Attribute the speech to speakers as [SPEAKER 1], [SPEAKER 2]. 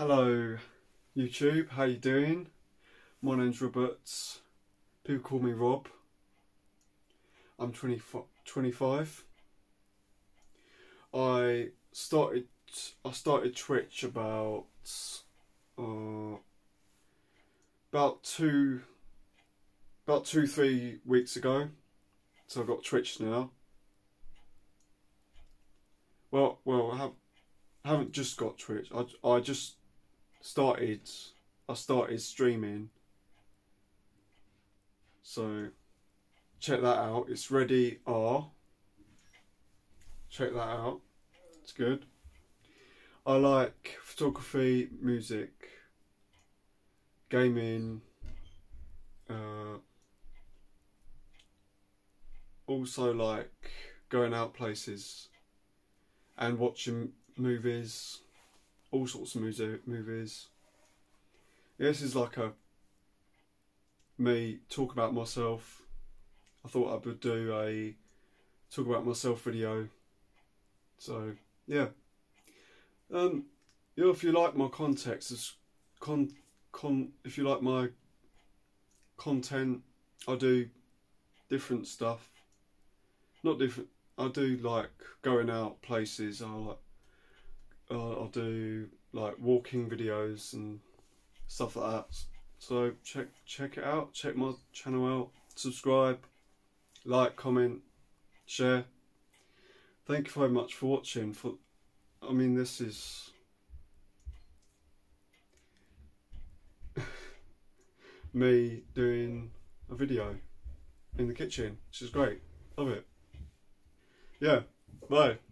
[SPEAKER 1] Hello YouTube, how you doing? My name's Robert. People call me Rob. I'm 25. I started Twitch about 2-3 weeks ago. So I've got Twitch now. Well, I haven't just got Twitch. I started streaming, so check that out. It's Ready R. Check that out. It's good. I like photography, music, gaming, also like going out places and watching movies, all sorts of movies. Yeah, this is like me talk about myself. I thought I would do a talk about myself video. So yeah, if you like my context, if you like my content, I do different stuff. Not different. I do like going out places. I'll do like walking videos and stuff like that. So check it out. Check my channel out. Subscribe, like, comment, share. Thank you very much for watching. This is me doing a video in the kitchen, which is great. Love it. Yeah, bye.